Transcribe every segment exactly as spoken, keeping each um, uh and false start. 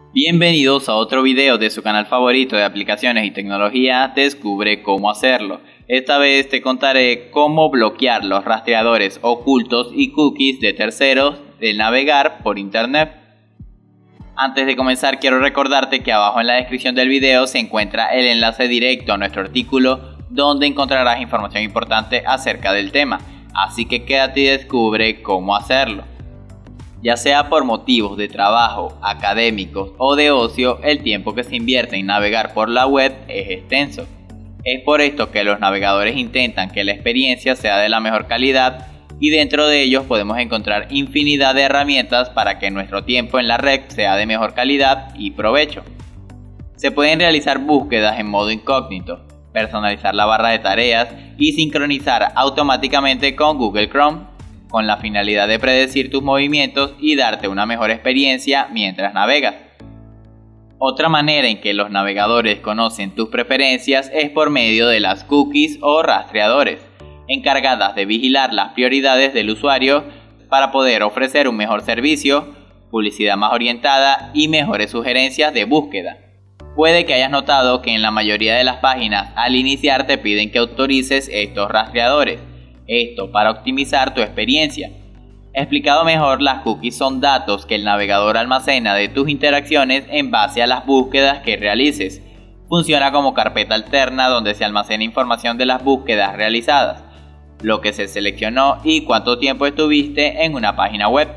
Bienvenidos a otro video de su canal favorito de aplicaciones y tecnología. Descubre cómo hacerlo. Esta vez te contaré cómo bloquear los rastreadores ocultos y cookies de terceros del navegar por internet. Antes de comenzar, quiero recordarte que abajo en la descripción del video se encuentra el enlace directo a nuestro artículo, donde encontrarás información importante acerca del tema, así que quédate y descubre cómo hacerlo. Ya sea por motivos de trabajo, académicos o de ocio, el tiempo que se invierte en navegar por la web es extenso. Es por esto que los navegadores intentan que la experiencia sea de la mejor calidad, y dentro de ellos podemos encontrar infinidad de herramientas para que nuestro tiempo en la red sea de mejor calidad y provecho. Se pueden realizar búsquedas en modo incógnito, personalizar la barra de tareas y sincronizar automáticamente con Google Chrome, con la finalidad de predecir tus movimientos y darte una mejor experiencia mientras navegas. Otra manera en que los navegadores conocen tus preferencias es por medio de las cookies o rastreadores, encargadas de vigilar las prioridades del usuario para poder ofrecer un mejor servicio, publicidad más orientada y mejores sugerencias de búsqueda. Puede que hayas notado que en la mayoría de las páginas al iniciar te piden que autorices estos rastreadores. Esto para optimizar tu experiencia. Explicado mejor, las cookies son datos que el navegador almacena de tus interacciones en base a las búsquedas que realices. Funciona como carpeta alterna donde se almacena información de las búsquedas realizadas, lo que se seleccionó y cuánto tiempo estuviste en una página web.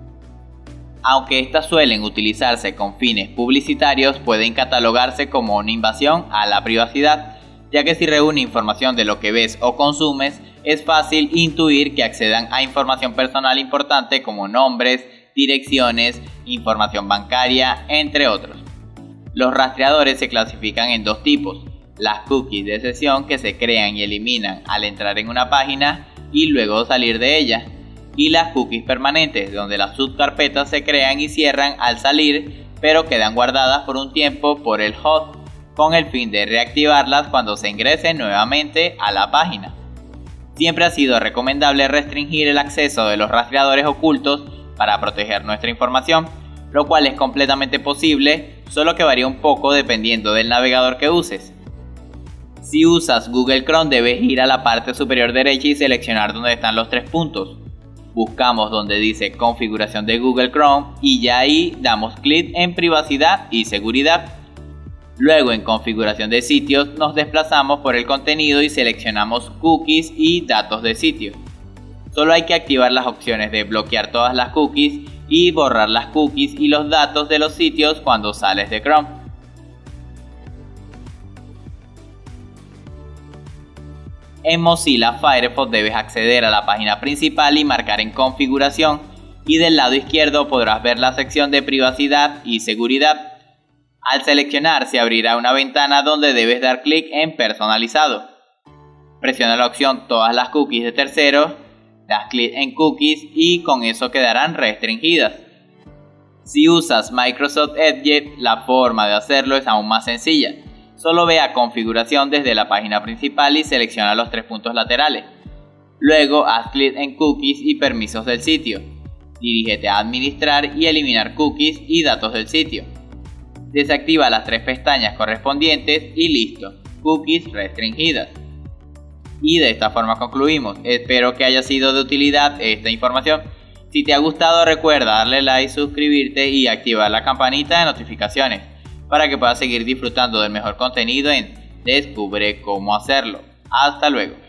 Aunque estas suelen utilizarse con fines publicitarios, pueden catalogarse como una invasión a la privacidad, ya que si reúne información de lo que ves o consumes, es fácil intuir que accedan a información personal importante como nombres, direcciones, información bancaria, entre otros. Los rastreadores se clasifican en dos tipos: las cookies de sesión, que se crean y eliminan al entrar en una página y luego salir de ella, y las cookies permanentes, donde las subcarpetas se crean y cierran al salir, pero quedan guardadas por un tiempo por el host, con el fin de reactivarlas cuando se ingrese nuevamente a la página. Siempre ha sido recomendable restringir el acceso de los rastreadores ocultos para proteger nuestra información, lo cual es completamente posible, solo que varía un poco dependiendo del navegador que uses. Si usas Google Chrome, debes ir a la parte superior derecha y seleccionar donde están los tres puntos. Buscamos donde dice configuración de Google Chrome y ya ahí damos clic en privacidad y seguridad. Luego en configuración de sitios nos desplazamos por el contenido y seleccionamos cookies y datos de sitio. Solo hay que activar las opciones de bloquear todas las cookies y borrar las cookies y los datos de los sitios cuando sales de Chrome. En Mozilla Firefox debes acceder a la página principal y marcar en configuración, y del lado izquierdo podrás ver la sección de privacidad y seguridad. Al seleccionar se abrirá una ventana donde debes dar clic en personalizado. Presiona la opción todas las cookies de terceros, das clic en cookies y con eso quedarán restringidas. Si usas Microsoft Edge, la forma de hacerlo es aún más sencilla. Solo ve a configuración desde la página principal y selecciona los tres puntos laterales. Luego haz clic en cookies y permisos del sitio. Dirígete a administrar y eliminar cookies y datos del sitio. Desactiva las tres pestañas correspondientes y listo, cookies restringidas. Y de esta forma concluimos. Espero que haya sido de utilidad esta información. Si te ha gustado, recuerda darle like, suscribirte y activar la campanita de notificaciones para que puedas seguir disfrutando del mejor contenido en Descubre cómo hacerlo. Hasta luego.